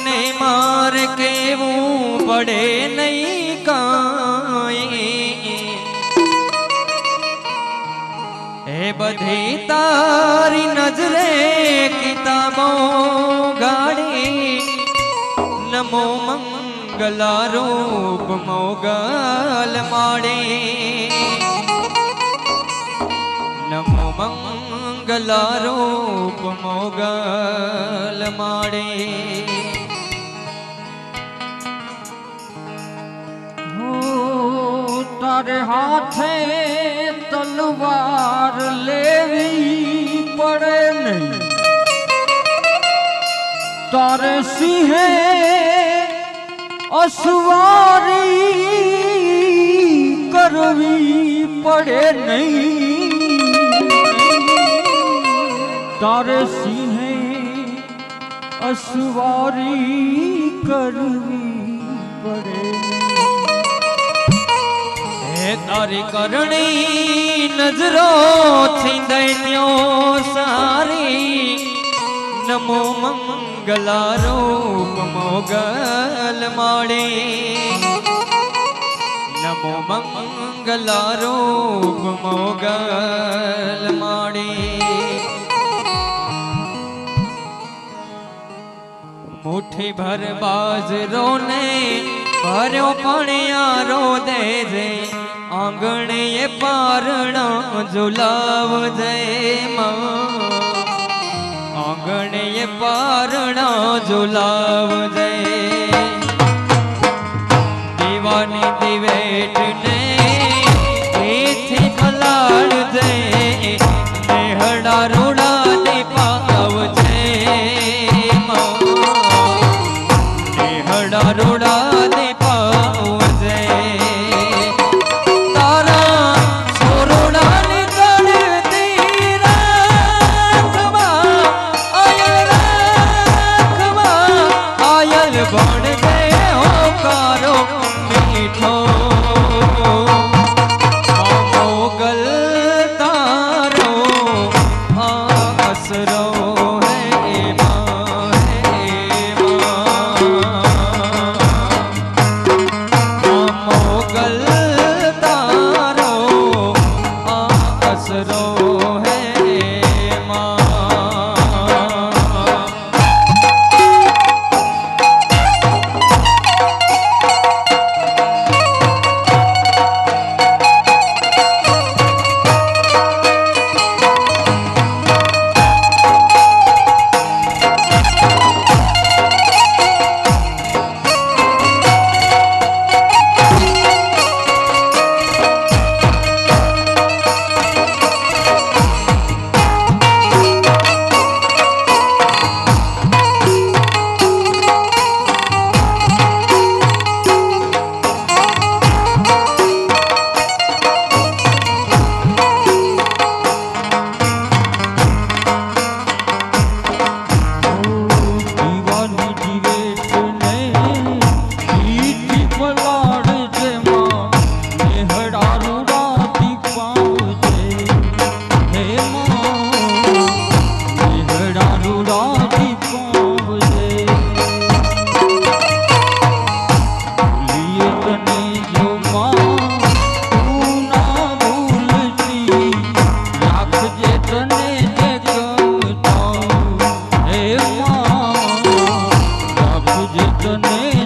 मने मार के वो पड़े नहीं काई ए बधी तारी नजरे किताबों गाड़ी नमो मंगला रूप मोगल माड़े नमो मंगला रूप मोगल माड़े हो तारे हाथे तलवार लेवी पड़े नहीं तारे सिंहे असवारी करवी पड़े नहीं तारे सिंहे असवारी करवी पड़े नहीं तारी करणी नजरों थी दैन्यों सारी नमो मंगला रूप मोगल माड़े नमो मंगला रूप मोगल माड़े मुट्ठी भर बाजरो ने भरो पणियारो दे जे आंगणे ये पारणा झुलाव जय मां आंगणे ये पारणा झुलाव जय दीवानी दिवेट ने एथे मलाड़ जय नेहड़ा रोड़ा दे पाव जय मां नेहड़ा रोड़ा दे पाव जय तारा छोरोड़ा निकल तेरा खबा आयल बन गए हो कारो मीठो मोगल तारो आसरो है मां मोगल तारो आसरो है मां जितने